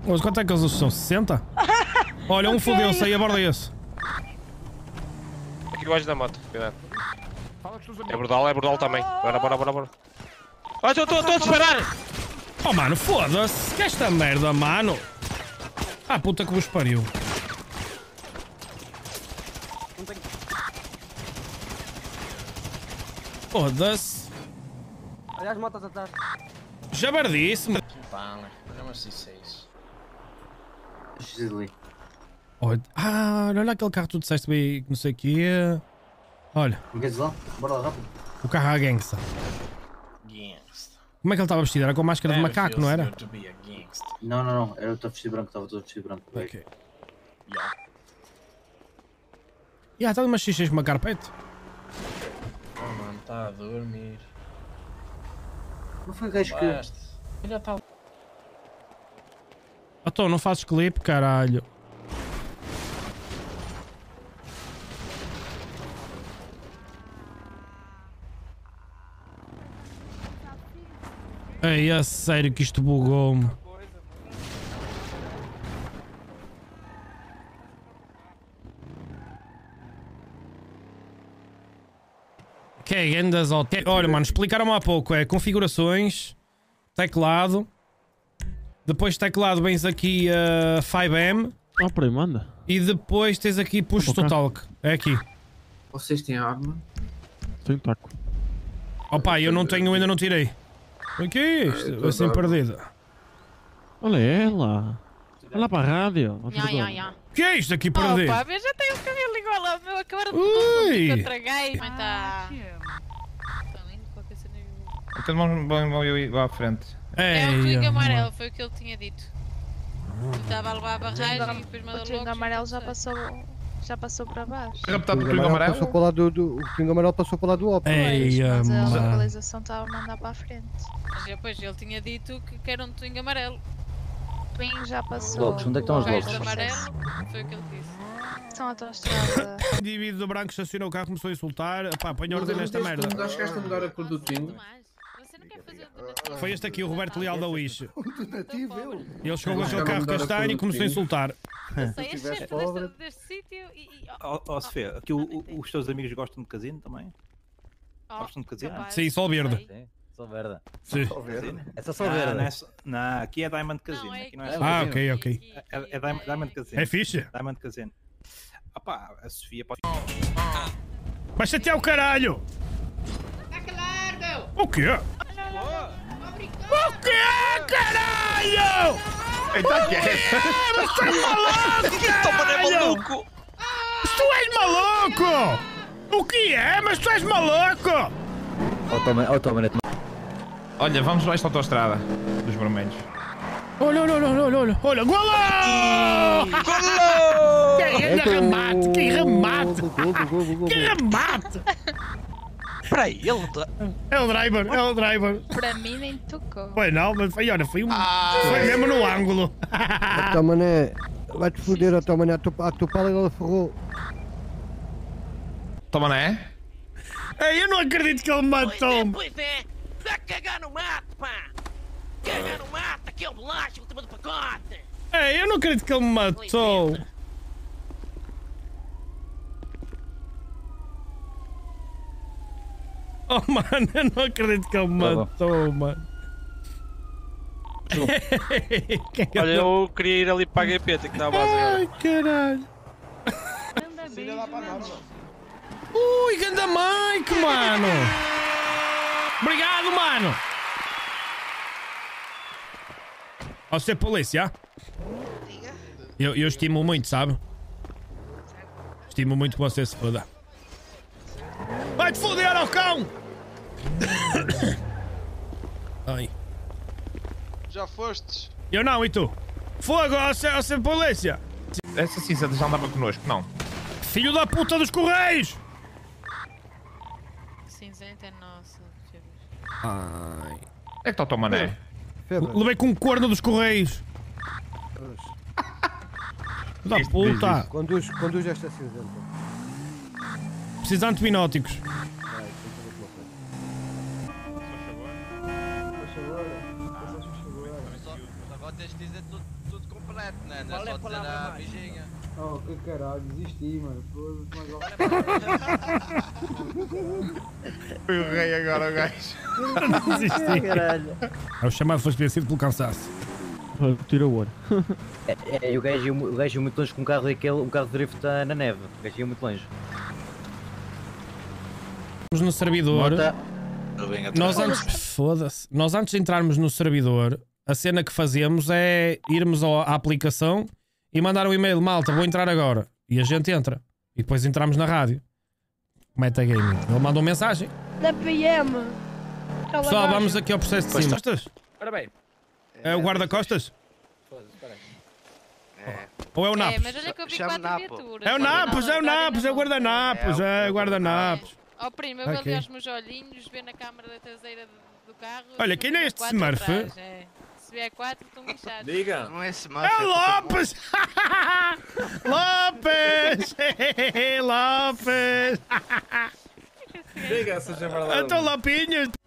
Mas quanto é que eles são? 60? Olha, um fodeu-se aí, aborda esse. Aqui o gajo da moto, cuidado. É brutal também. Bora. Ah, estou a disparar! Oh mano, foda-se! Que esta merda, mano! Ah, puta que vos pariu. Foda-se. Olha as motas atrás. Jabardice. Vale, programa 6. Olha aquele carro que tu disseste bem, não sei o quê. Olha. Não queres ir lá? Bora lá rápido. O carro à gangsta. Como é que ele estava vestido? Era com máscara de macaco, não era? Não. Era todo vestido branco, estava todo vestido branco. Ok. Está de umas xixas com uma carpete. Oh mano, está a dormir. Não foi o gajo que... Já está. Então, não fazes clipe, caralho. Ei, é sério que isto bugou-me. Que é grandes ao... Olha, mano, explicaram-me há pouco. É configurações, teclado. Depois teclado vens aqui a 5M. Ah, por aí, manda. E depois tens aqui push to talk. É aqui. Vocês têm arma? Tenho taco. Opa, eu não tenho, ainda não tirei. O que é isto? Assim perdida. Olha ela. Olha lá para a rádio. O que é isto aqui perdido? Opa, eu já tenho o cabelo igual ao meu. Acabaram de Ui! contra gay. Mas está... Está lindo, qualquer cena. Então vão ir lá à frente. É o Twingo amarelo, foi o que ele tinha dito. Estava a levar a barragem e depois mandou logo. O Twingo amarelo já passou para baixo. Raptado o Twingo amarelo? Passou para lá o Twingo amarelo passou para lá do Opel. Mas a localização estava a mandar para a frente. Mas depois ele tinha dito que era um Twingo amarelo. O Twingo já passou. Locos, onde é que estão os O gajo locos? de amarelo, foi o que ele disse. Estão à autoestrada. O indivíduo do branco estacionou o carro, começou a insultar. Pá, põe ordem nesta merda. Acho que esta mudar a cor do Twingo. Você não quer fazer o donativo? Foi este aqui, o Roberto Leal da Wish. O donativo, eu. Ele chegou com aquele carro castanho e começou a insultar. Eu sei, és chefe deste sítio e... Ó Sofia, aqui os teus amigos gostam de casino também? Gostam de casino? Sim, sol verde. Sim, só verde. Sim. É só verde. Não, aqui é Diamond Casino. Aqui não é Ah, ok. É Diamond Casino. É fixe? Diamond Casino. Ah pá, a Sofia pode... Vai chatear o caralho! O quê? O quê, caralho? Eita, que é? Mas tu és maluco, caralho! Mas tu és maluco! O que é? Mas tu és maluco! Olha, vamos lá esta autoestrada dos vermelhos. Olha! Golo! Golo! Que remate! Que remate! Espera aí, ele... É o driver. Para mim nem tocou. Foi não, mas foi um... Foi mesmo no ângulo. Então, mané, vai-te foder, então, mané, a tua pala ela ferrou. Toma, não é? Ei, eu não acredito que ele me matou-me. Pois é, dá a cagar no mato, pá! Cagar no mato, aqui é o bolacha, última do pacote! Ei, eu não acredito que ele me matou. Oh, mano, eu não acredito que ele me matou, mano. Olha, eu queria ir ali para a HP, tem que dar a base agora. Ai, caralho. Ui, ganda Mike, mano. Obrigado, mano. Ó, ser polícia. Eu estimo muito, sabe? Estimo muito que você se foda. Vai-te foder, ó cão! Ai. Já fostes? Eu não, e tu? Fogo, ó ser polícia! Essa cinzenta já andava connosco, não? Filho da puta dos Correios! Cinzenta é nossa. Ai. É que está o teu mané? Levei com um corno dos Correios. Da puta! Conduz esta cinzenta. Precisa de antibióticos. Agora tens de dizer tudo completo. internet, né? Não é só dizer a beijinha. Oh, que caralho, desisti, mano. Foi o rei agora, o gajo. Desisti. É o chamado foi esquecido pelo cansaço. Tira o olho. O gajo ia muito longe com um carro daquele, um carro de drift na neve. O gajo ia muito longe. Estamos no servidor. Nós antes de entrarmos no servidor, a cena que fazemos é irmos à aplicação e mandar um e-mail, malta, vou entrar agora. E a gente entra. E depois entramos na rádio. Metagaming. Ele manda uma mensagem. Da PM. Pessoal, vamos aqui ao processo de cima. Costas? Ora bem. É o guarda-costas? Ou é o Napos? mas olha que eu vi 4 viaturas. É o Napos, é o Napos, é o guarda-napos, é o guarda-napos. Ó primo, eu vou ali aos meus olhinhos, ver na câmara da traseira do carro. Olha, quem é este Smurf? Se vier 4, estão lixados. Diga. Não é Smurf. É o Lopes! Lopes! Lopes! Diga, seja verdade. Então, Lopinhas!